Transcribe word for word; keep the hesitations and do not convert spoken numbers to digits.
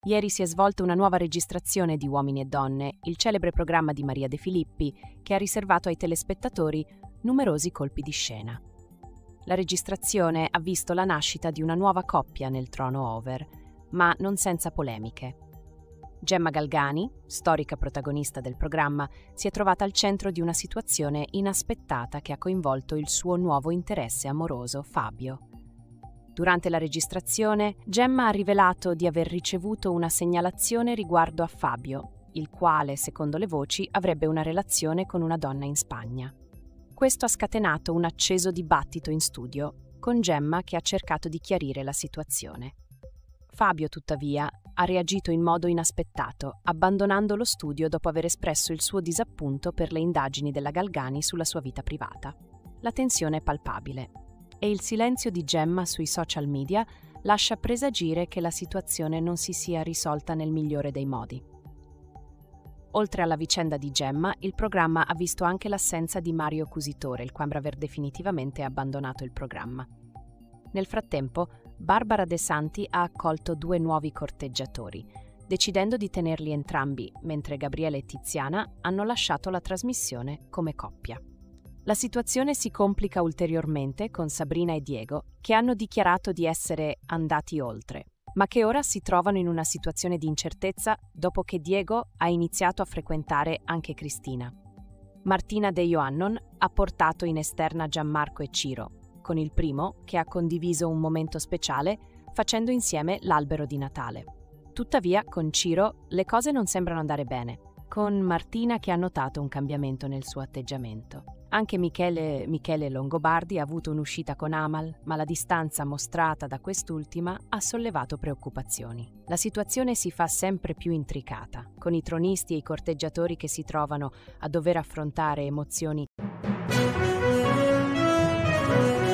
Ieri si è svolta una nuova registrazione di Uomini e Donne, il celebre programma di Maria De Filippi, che ha riservato ai telespettatori numerosi colpi di scena. La registrazione ha visto la nascita di una nuova coppia nel trono over, ma non senza polemiche. Gemma Galgani, storica protagonista del programma, si è trovata al centro di una situazione inaspettata che ha coinvolto il suo nuovo interesse amoroso, Fabio. Durante la registrazione, Gemma ha rivelato di aver ricevuto una segnalazione riguardo a Fabio, il quale, secondo le voci, avrebbe una relazione con una donna in Spagna. Questo ha scatenato un acceso dibattito in studio, con Gemma che ha cercato di chiarire la situazione. Fabio, tuttavia, ha reagito in modo inaspettato, abbandonando lo studio dopo aver espresso il suo disappunto per le indagini della Galgani sulla sua vita privata. La tensione è palpabile e il silenzio di Gemma sui social media lascia presagire che la situazione non si sia risolta nel migliore dei modi. Oltre alla vicenda di Gemma, il programma ha visto anche l'assenza di Mario Cusitore, il quale aver definitivamente abbandonato il programma. Nel frattempo, Barbara De Santi ha accolto due nuovi corteggiatori, decidendo di tenerli entrambi, mentre Gabriele e Tiziana hanno lasciato la trasmissione come coppia. La situazione si complica ulteriormente con Sabrina e Diego, che hanno dichiarato di essere andati oltre, ma che ora si trovano in una situazione di incertezza dopo che Diego ha iniziato a frequentare anche Cristina. Martina De Ioannon ha portato in esterna Gianmarco e Ciro, con il primo che ha condiviso un momento speciale facendo insieme l'albero di Natale. Tuttavia, con Ciro le cose non sembrano andare bene, con Martina che ha notato un cambiamento nel suo atteggiamento. Anche Michele, Michele Longobardi ha avuto un'uscita con Amal, ma la distanza mostrata da quest'ultima ha sollevato preoccupazioni. La situazione si fa sempre più intricata, con i tronisti e i corteggiatori che si trovano a dover affrontare emozioni